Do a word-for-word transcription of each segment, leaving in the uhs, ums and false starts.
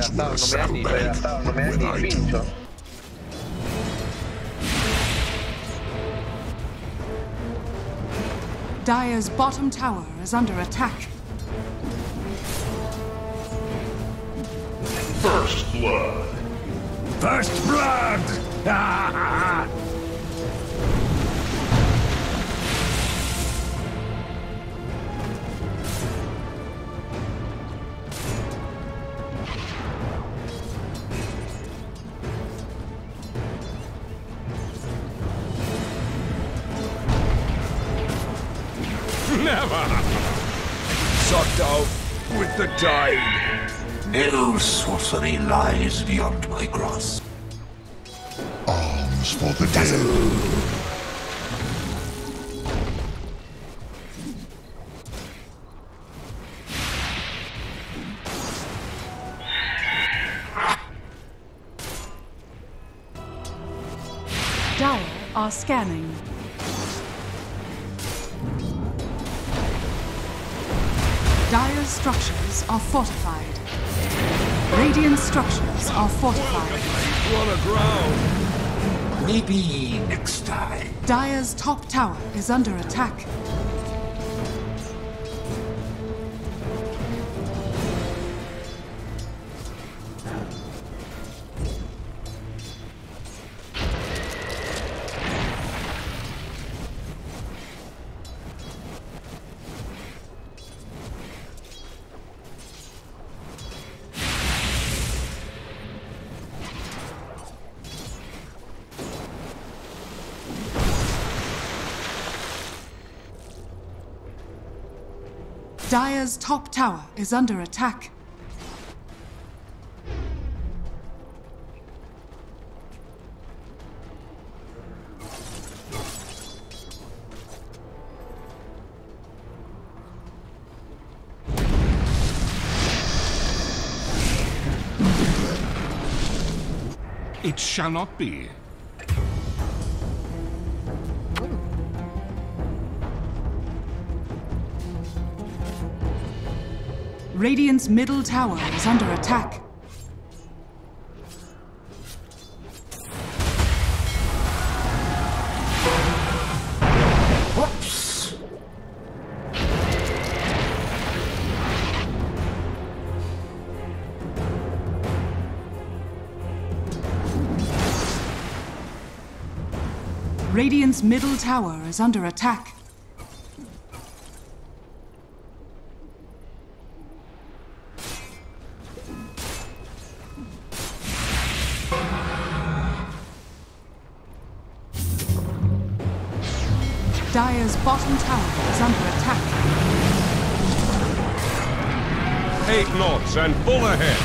gastaron, no me dan ni, no me dan ni pinchos. Dire's bottom tower is under attack. First blood. First blood! Never! Sucked out with the tide. No sorcery lies beyond my grasp. Arms for the dead. Dire are scanning. Dire's structures are fortified. Radiant structures are fortified. Run aground. Maybe next time. Dire's top tower is under attack. Dire's top tower is under attack. It shall not be. Radiant's middle tower is under attack. Whoops! Radiant's middle tower is under attack. Dire's bottom tower is under attack. Eight knots and full ahead.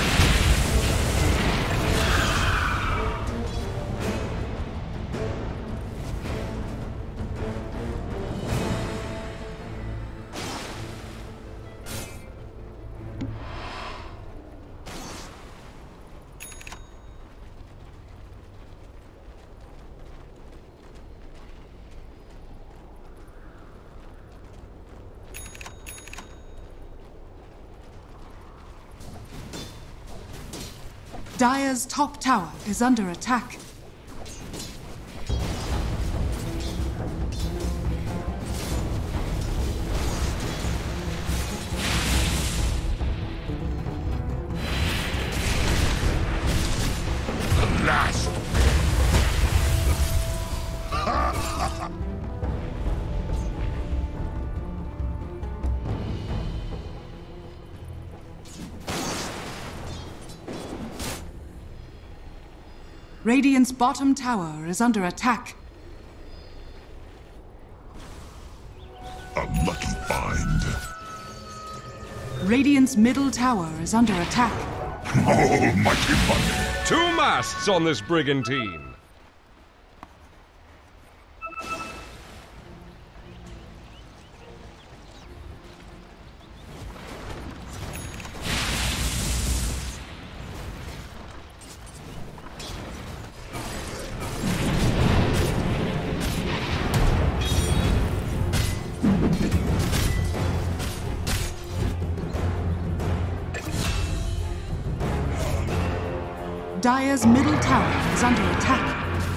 Dire's top tower is under attack. The last. Radiant's bottom tower is under attack. A lucky find. Radiant's middle tower is under attack. Oh, mighty money. Two masts on this brigantine. Dire's middle tower is under attack.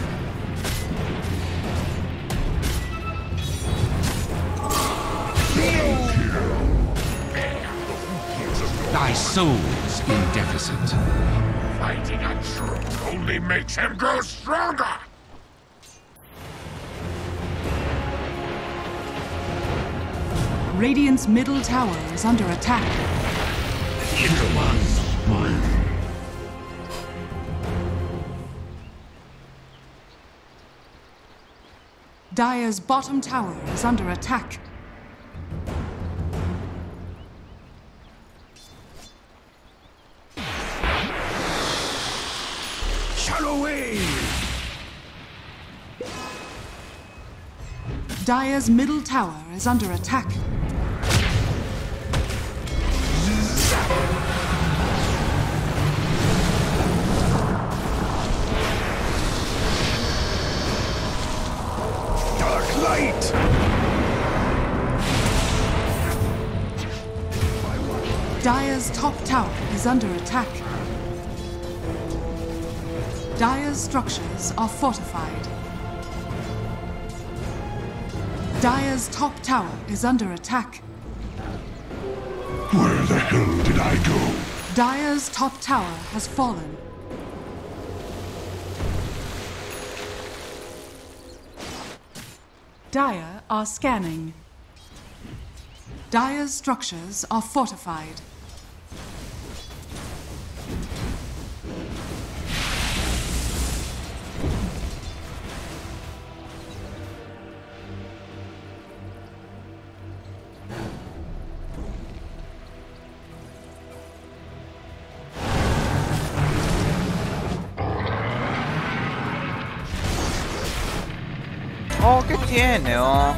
Thy soul's in deficit. Fighting a troll only makes him grow stronger! Radiant's middle tower is under attack. Kill us, mine. Dire's bottom tower is under attack. Shallow wave! Dire's middle tower is under attack. Dark light! Dire's top tower is under attack. Dire's structures are fortified. Dire's top tower is under attack. Where the hell did I go? Dire's top tower has fallen. Dire are scanning. Dire's structures are fortified. Oh, ¿qué tiene? Oh.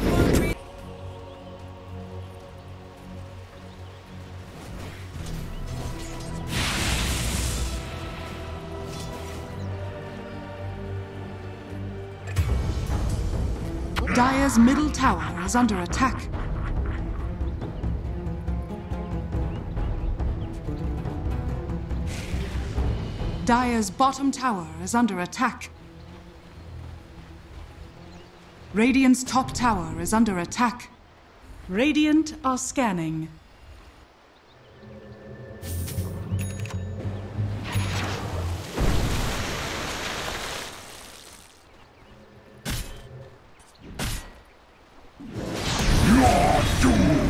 Dire's middle tower is under attack. Dire's bottom tower is under attack. Radiant's top tower is under attack. Radiant are scanning. You're doomed!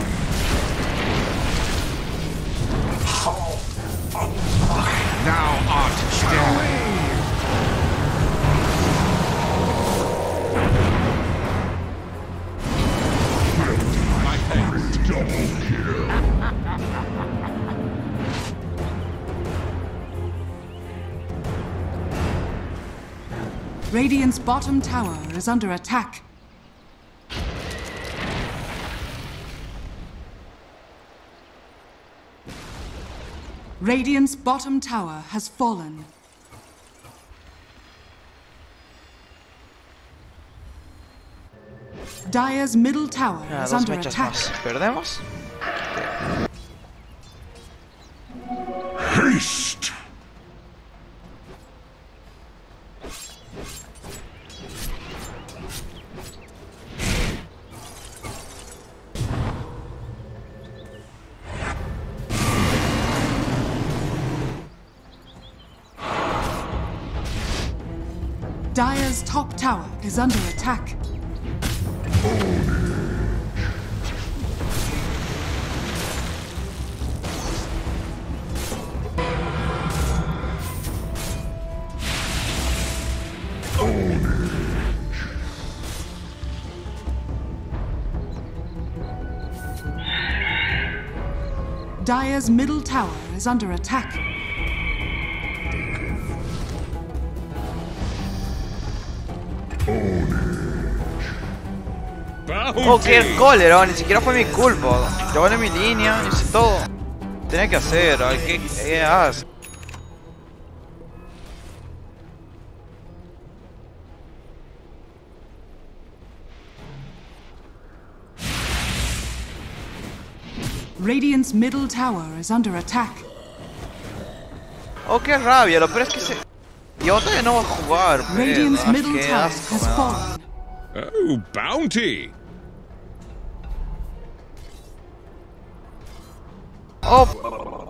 Thou art dead. Double kill! Radiant's bottom tower is under attack. Radiant's bottom tower has fallen. Dire's middle tower Ah, is dos under mechas attack. más. ¿Perdemos? Haste! Dire's top tower is under attack. Dire's middle tower is under attack. Oh, qué cólera, ni siquiera fue mi culpa. Yo gané mi línea, hice todo. Tenía que hacer, ay, ¿qué, qué haces? Radiant's middle tower is under attack. Oh, qué rabia, lo peor es que se... Y otra que no va a jugar, Radiant's pero middle qué tower asco, has me da. fallen. Oh, bounty! Oh,